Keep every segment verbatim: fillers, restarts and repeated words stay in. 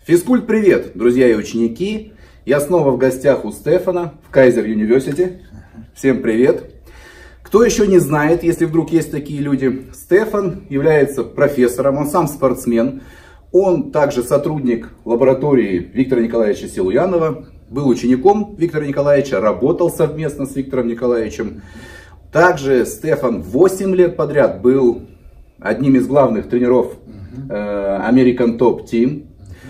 Физкульт, привет, друзья и ученики. Я снова в гостях у Стефана в Kaiser University. Всем привет. Кто еще не знает, если вдруг есть такие люди, Стефан является профессором, он сам спортсмен. Он также сотрудник лаборатории Виктора Николаевича Силуянова, был учеником Виктора Николаевича, работал совместно с Виктором Николаевичем. Также Стефан восемь лет подряд был одним из главных тренеров э, American Top Team.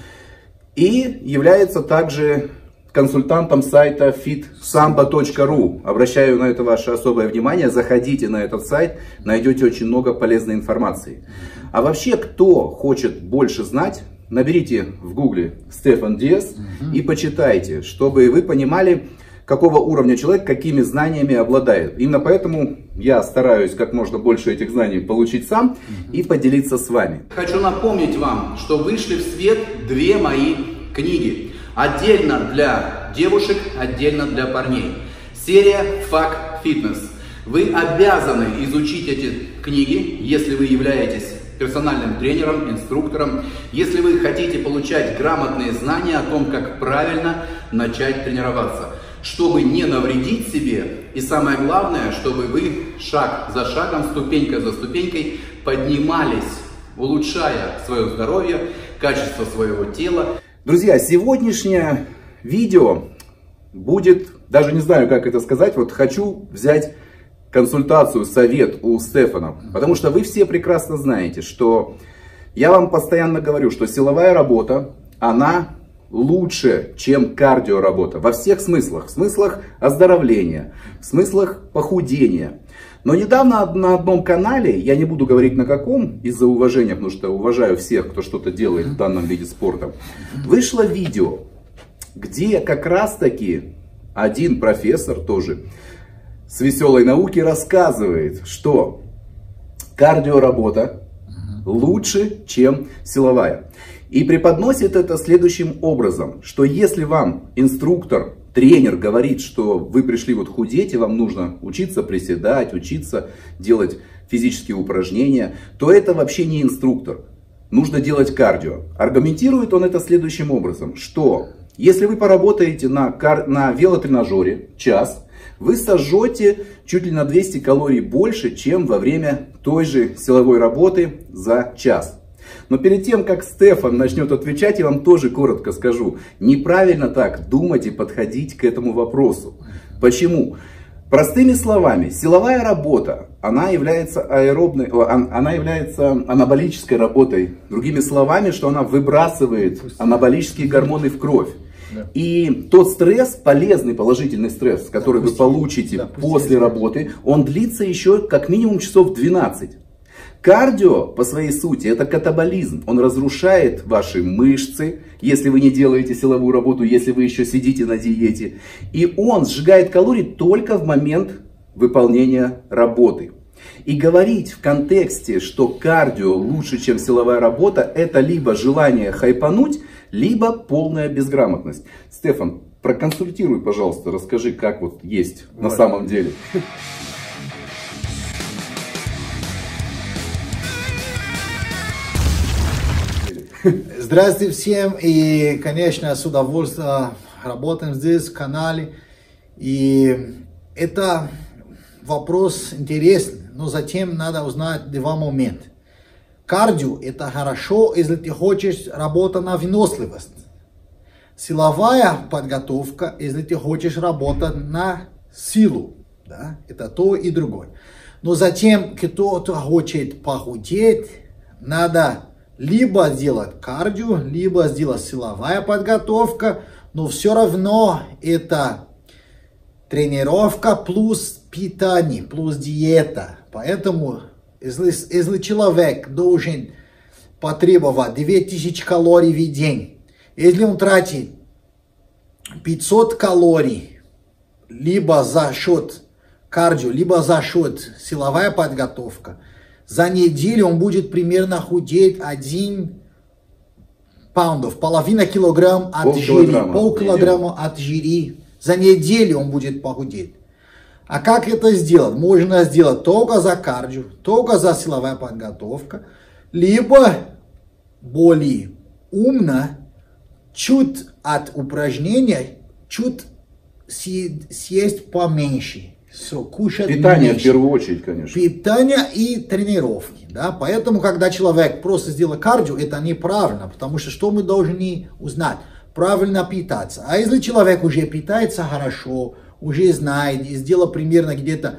И является также консультантом сайта фит самбо точка ру. Обращаю на это ваше особое внимание. Заходите на этот сайт, найдете очень много полезной информации. А вообще, кто хочет больше знать, наберите в гугле Стефан Диас и почитайте, чтобы вы понимали, какого уровня человек, какими знаниями обладает. Именно поэтому я стараюсь как можно больше этих знаний получить сам и поделиться с вами. Хочу напомнить вам, что вышли в свет две мои книги. Отдельно для девушек, отдельно для парней. Серия Fuck Fitness. Вы обязаны изучить эти книги, если вы являетесь персональным тренером, инструктором, если вы хотите получать грамотные знания о том, как правильно начать тренироваться, чтобы не навредить себе, и самое главное, чтобы вы шаг за шагом, ступенька за ступенькой поднимались, улучшая свое здоровье, качество своего тела. Друзья, сегодняшнее видео будет, даже не знаю, как это сказать, вот хочу взять консультацию, совет у Стефана, потому что вы все прекрасно знаете, что я вам постоянно говорю, что силовая работа, она лучше, чем кардиоработа во всех смыслах. В смыслах оздоровления, в смыслах похудения. Но недавно на одном канале, я не буду говорить на каком, из-за уважения, потому что уважаю всех, кто что-то делает в данном виде спорта, вышло видео, где как раз таки один профессор тоже с веселой науки рассказывает, что кардиоработа лучше, чем силовая. И преподносит это следующим образом, что если вам инструктор, тренер говорит, что вы пришли вот худеть, и вам нужно учиться приседать, учиться делать физические упражнения, то это вообще не инструктор. Нужно делать кардио. Аргументирует он это следующим образом, что если вы поработаете на, кар... на велотренажере час, вы сожжете чуть ли на двести калорий больше, чем во время той же силовой работы за час. Но перед тем, как Стефан начнет отвечать, я вам тоже коротко скажу. Неправильно так думать и подходить к этому вопросу. Почему? Простыми словами, силовая работа, она является аэробной, она является анаболической работой. Другими словами, что она выбрасывает анаболические гормоны в кровь. И тот стресс, полезный положительный стресс, который вы получите после работы, он длится еще как минимум часов двенадцать. Кардио, по своей сути, это катаболизм. Он разрушает ваши мышцы, если вы не делаете силовую работу, если вы еще сидите на диете. И он сжигает калории только в момент выполнения работы. И говорить в контексте, что кардио лучше, чем силовая работа, это либо желание хайпануть, либо полная безграмотность. Стефан, проконсультируй, пожалуйста, расскажи, как вот есть на самом деле. Здравствуйте всем, и, конечно, с удовольствием работаем здесь, в канале. И это вопрос интересный, но затем надо узнать два момента. Кардио – это хорошо, если ты хочешь работать на выносливость. Силовая подготовка, если ты хочешь работать на силу. Да? Это то и другое. Но затем кто-то хочет похудеть, надо либо сделать кардио, либо сделать силовая подготовка, но все равно это тренировка плюс питание, плюс диета. Поэтому, если, если человек должен потребовать две тысячи калорий в день, если он тратит пятьсот калорий, либо за счет кардио, либо за счет силовая подготовка, за неделю он будет примерно худеть один паундов, половина килограмм от пол жири, килограмма, пол килограмма от жири. За неделю он будет похудеть. А как это сделать? Можно сделать только за кардио, только за силовая подготовка, либо более умно чуть от упражнения, чуть съесть поменьше. So, кушать Питание меньше. в первую очередь, конечно. Питание и тренировки. Да? Поэтому, когда человек просто сделал кардио, это неправильно, потому что что мы должны узнать? Правильно питаться. А если человек уже питается хорошо, уже знает, и сделал примерно где-то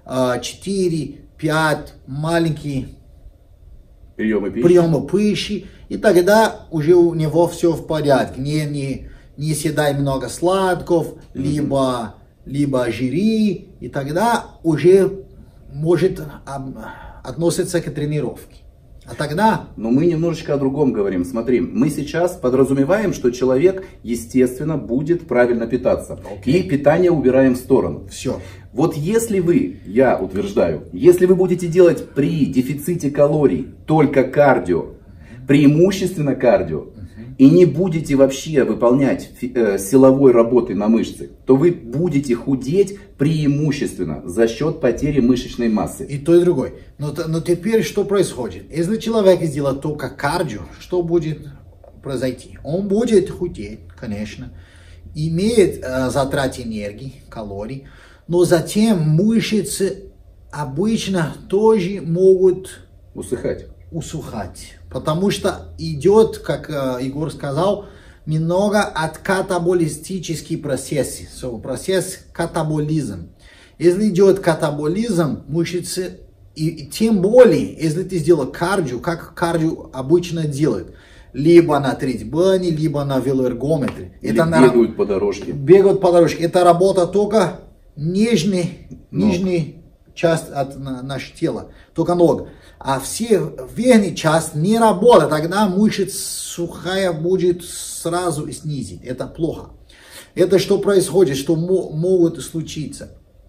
четыре-пять маленьких Приемы пищи. приемов пищи, и тогда уже у него все в порядке. Не, не, не съедай много сладков, mm-hmm. либо, либо жири, и тогда уже может относиться к тренировке. А тогда... Но мы немножечко о другом говорим. Смотри, мы сейчас подразумеваем, что человек, естественно, будет правильно питаться. Okay. И питание убираем в сторону. Все. Вот если вы, я утверждаю, если вы будете делать при дефиците калорий только кардио, преимущественно кардио, и не будете вообще выполнять э, силовой работы на мышцы, то вы будете худеть преимущественно за счет потери мышечной массы. И то, и другое. Но, но теперь что происходит? Если человек сделает только кардио, что будет произойти? Он будет худеть, конечно, имеет э, затраты энергии, калорий, но затем мышцы обычно тоже могут усыхать. усыхать. Потому что идет, как э, Егор сказал, много от катаболистических процессов. So, процесс катаболизм. Если идет катаболизм, мышцы, и, и тем более, если ты сделал кардио, как кардио обычно делают, либо на тридбане, либо на велоэргометре. Или это бегают на, по дорожке. Бегают по дорожке. Это работа только нижней, нижней часть от на, нашего тела, только ног. А все верхняя часть не работает, тогда мышца сухая будет сразу снизить. Это плохо. Это что происходит, что могут случиться?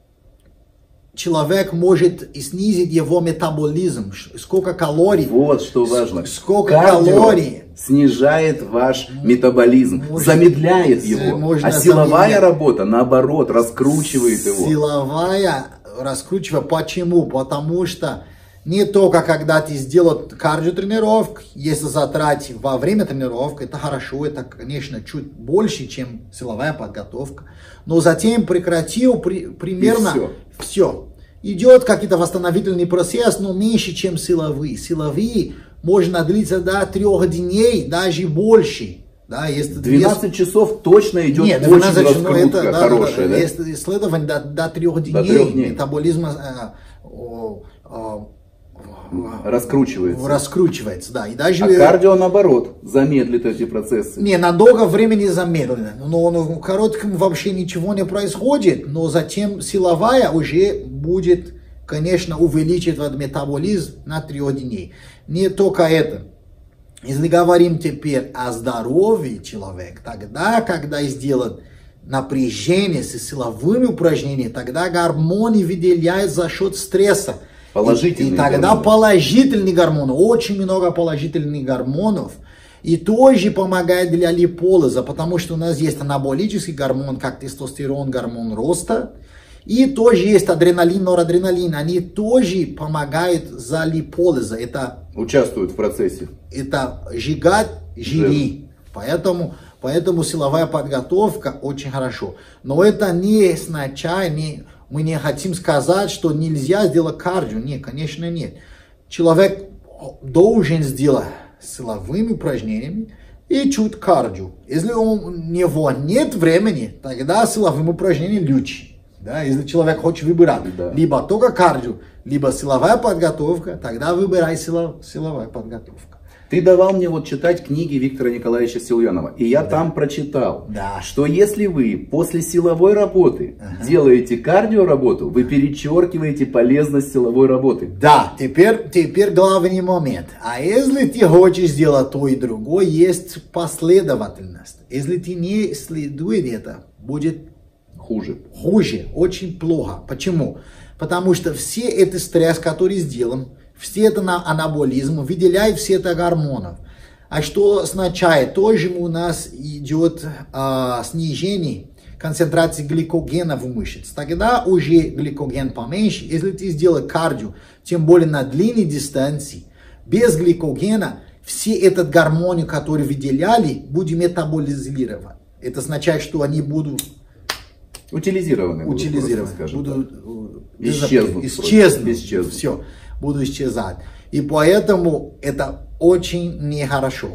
Человек может снизить его метаболизм, сколько калорий. Вот что важно. Сколько Кардио калорий. Снижает ваш метаболизм, может, замедляет его. А силовая замедлять. работа, наоборот, раскручивает его. Силовая раскручивает. Почему? Потому что не только когда ты сделал кардиотренировку, если затраты во время тренировки, это хорошо, это, конечно, чуть больше, чем силовая подготовка. Но затем прекратил при, примерно все. все. Идет какой-то восстановительный процесс, но меньше, чем силовые. Силовые можно длиться до трех дней, даже больше. Да, если двенадцать есть... часов точно идет. Нет, очень раскрутка это, да, хорошая. Да, да. Есть исследование до, до трех дней, до трех дней. метаболизма э, о, о, раскручивается. Раскручивается, да. И даже... А кардио, наоборот, замедлит эти процессы. Не, на долго времени замедлено. Но в коротком вообще ничего не происходит. Но затем силовая уже будет, конечно, увеличивать метаболизм на трех дней. Не только это. Если говорим теперь о здоровье человека, тогда, когда сделать напряжение с силовыми упражнениями, тогда гормоны выделяют за счет стресса. Положительные и, и тогда гормоны. положительные гормоны, очень много положительных гормонов. И тоже помогает для липолиза, потому что у нас есть анаболический гормон, как тестостерон, гормон роста. И тоже есть адреналин, норадреналин. Они тоже помогают за липолиза. Это, участвуют в процессе. Это сжигать жиры. Поэтому, поэтому силовая подготовка очень хорошо. Но это не сначала, не, мы не хотим сказать, что нельзя сделать кардио. Нет, конечно нет. Человек должен сделать силовыми упражнениями и чуть кардио. Если у него нет времени, тогда силовым упражнением лучше. Да, если человек хочет выбирать, да. либо только кардио, либо силовая подготовка, тогда выбирай силов, силовая подготовка. Ты давал мне вот читать книги Виктора Николаевича Силуянова, и я да. там прочитал, да. что если вы после силовой работы ага. делаете кардиоработу, вы перечеркиваете полезность силовой работы. Да, теперь, теперь главный момент. А если ты хочешь сделать то и другое, есть последовательность. Если ты не следуешь это, будет хуже. Хуже, очень плохо. Почему? Потому что все эти стресс, который сделан, все это анаболизм, выделяет все это гормонов. А что означает? Тоже у нас идет а, снижение концентрации гликогена в мышцах. Тогда уже гликоген поменьше. Если ты сделаешь кардио, тем более на длинной дистанции, без гликогена, все этот гормоны, которые выделяли, будем метаболизировать. Это означает, что они будут утилизированы. Утилизированы. Скажем будут исчезнут. Исчезнут. Исчезнут. Все. Будут исчезать. И поэтому это очень нехорошо.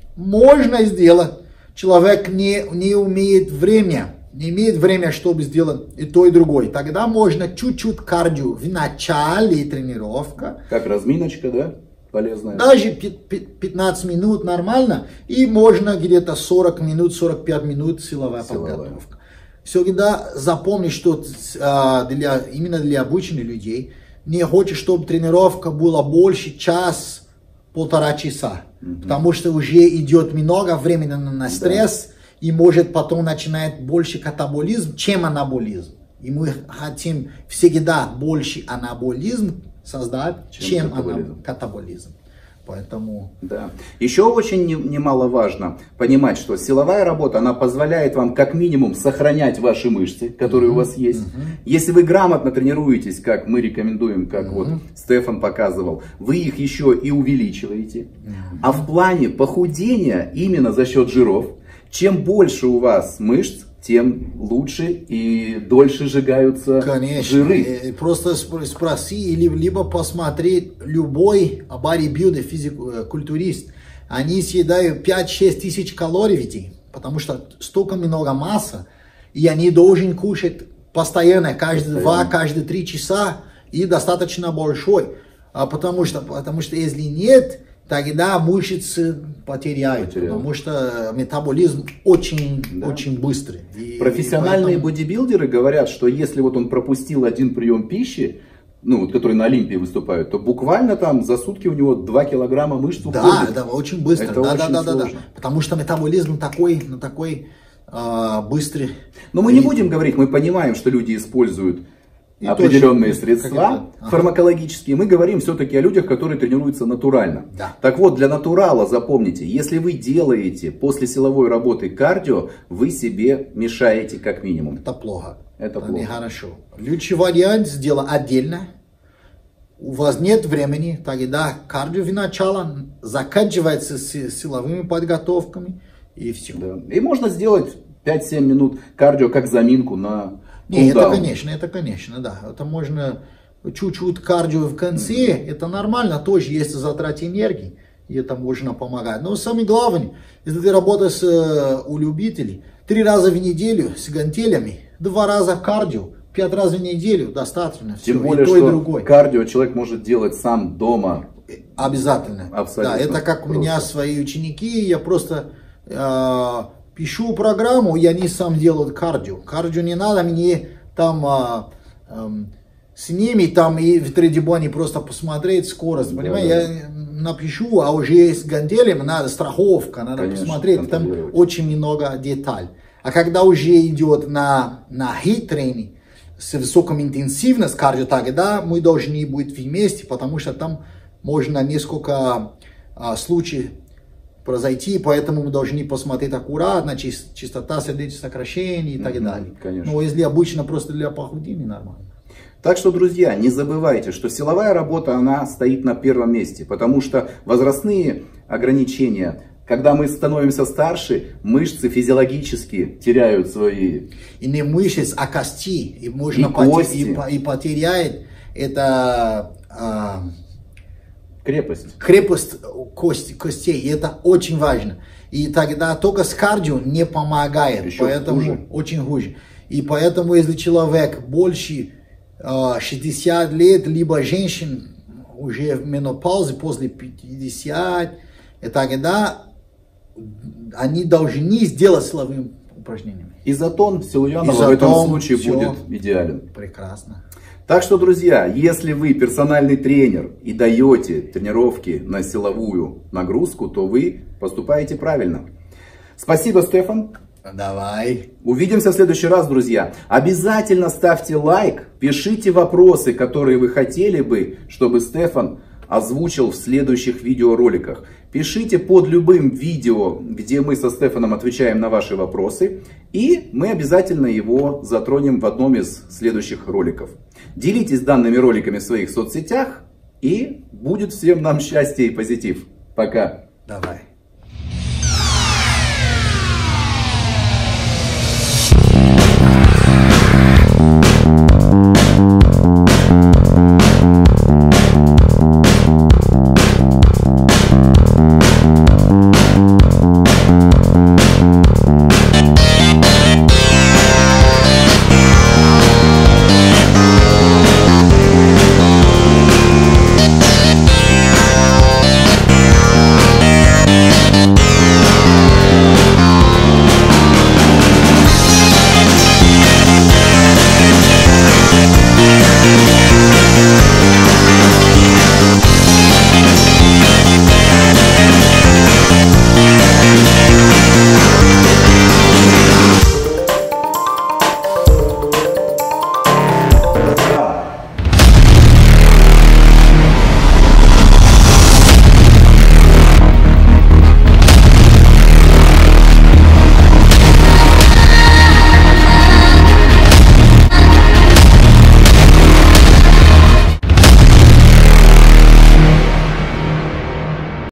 Можно сделать. Человек не, не умеет время. Не имеет время, чтобы сделать и то, и другое. Тогда можно чуть-чуть кардио в начале тренировки. Как разминочка, да? Полезная. Даже пятнадцать минут нормально. И можно где-то сорок минут, сорок пять минут силовая, силовая. подготовка. Всегда запомни, что для, именно для обычных людей не хочешь, чтобы тренировка была больше час, полтора часа. Mm-hmm. Потому что уже идет много времени на стресс. Да. И может потом начинает больше катаболизм, чем анаболизм. И мы хотим всегда больше анаболизм создать, чем, чем катаболизм. катаболизм. Поэтому... Да. Еще очень немаловажно понимать, что силовая работа, она позволяет вам как минимум сохранять ваши мышцы, которые mm-hmm. у вас есть. Mm-hmm. Если вы грамотно тренируетесь, как мы рекомендуем, как mm-hmm. вот Стефан показывал, вы их еще и увеличиваете. Mm-hmm. А в плане похудения именно за счет жиров, чем больше у вас мышц, тем лучше и дольше сжигаются Конечно. жиры. Просто спроси, или либо посмотреть любой бодибилдер, физик-культурист. Они съедают пять-шесть тысяч калорий в день, потому что столько много массы, и они должны кушать постоянно, каждые два, каждые три часа, и достаточно большой. А потому что, потому что если нет, тогда мышцы потеряют, Потерял. потому что метаболизм очень, да. очень быстрый. И, Профессиональные и поэтому... бодибилдеры говорят, что если вот он пропустил один прием пищи, ну, вот, которые на Олимпии выступают, то буквально там за сутки у него два килограмма мышц уходит. Да, да, очень быстро. Это да, очень да, да, да, да. Потому что метаболизм такой, ну, такой э, быстрый. Но мы и... не будем говорить, мы понимаем, что люди используют и определенные точно, средства ага. фармакологические. Мы говорим все-таки о людях, которые тренируются натурально. Да. Так вот, для натурала запомните, если вы делаете после силовой работы кардио, вы себе мешаете как минимум. Это плохо. Это, Это плохо. Нехорошо. Лучший вариант сделать отдельно. У вас нет времени, тогда кардио в начало заканчивается с силовыми подготовками и все. Да. И можно сделать пять-семь минут кардио как заминку на... Не, это конечно, это конечно, да. Это можно чуть-чуть кардио в конце, mm-hmm. это нормально, тоже есть затраты энергии, и это можно помогать. Но самое главное, если ты работаешь э, у любителей, три раза в неделю с гантелями, два раза кардио, пять раз в неделю достаточно. Тем все, более, и то, что и другой. Кардио человек может делать сам дома. Обязательно. Абсолютно. Да, это как просто. У меня свои ученики, я просто... Э, пишу программу, и они сам делают кардио. Кардио не надо мне там а, а, с ними там и в три ди бане просто посмотреть скорость. Да, понимаете, да. Я напишу, а уже с гантелем надо страховка, надо Конечно, посмотреть, там очень много деталей. А когда уже идет на, на хит-тренинг с высокой интенсивностью кардио, тогда мы должны быть вместе, потому что там можно несколько а, случаев произойти, поэтому мы должны посмотреть аккуратно, частота сердечных сокращений и так mm-hmm, далее. Конечно. Но если обычно просто для похудения, нормально. Так что, друзья, не забывайте, что силовая работа, она стоит на первом месте, потому что возрастные ограничения, когда мы становимся старше, мышцы физиологически теряют свои... И не мышцы, а кости. И можно и кости. И, и потеряет это... А... Крепость. Крепость кости, костей, и это очень важно. И тогда только с кардио не помогает, Еще поэтому хуже. очень хуже. И поэтому, если человек больше э, шестидесяти лет, либо женщин уже в менопаузе после пятидесяти, и тогда они должны сделать силовыми упражнениями. Изотон Силуянова в этом случае будет идеален. Прекрасно. Так что, друзья, если вы персональный тренер и даете тренировки на силовую нагрузку, то вы поступаете правильно. Спасибо, Стефан. Давай. Увидимся в следующий раз, друзья. Обязательно ставьте лайк, пишите вопросы, которые вы хотели бы, чтобы Стефан озвучил в следующих видеороликах. Пишите под любым видео, где мы со Стефаном отвечаем на ваши вопросы. И мы обязательно его затронем в одном из следующих роликов. Делитесь данными роликами в своих соцсетях. И будет всем нам счастье и позитив. Пока. Давай.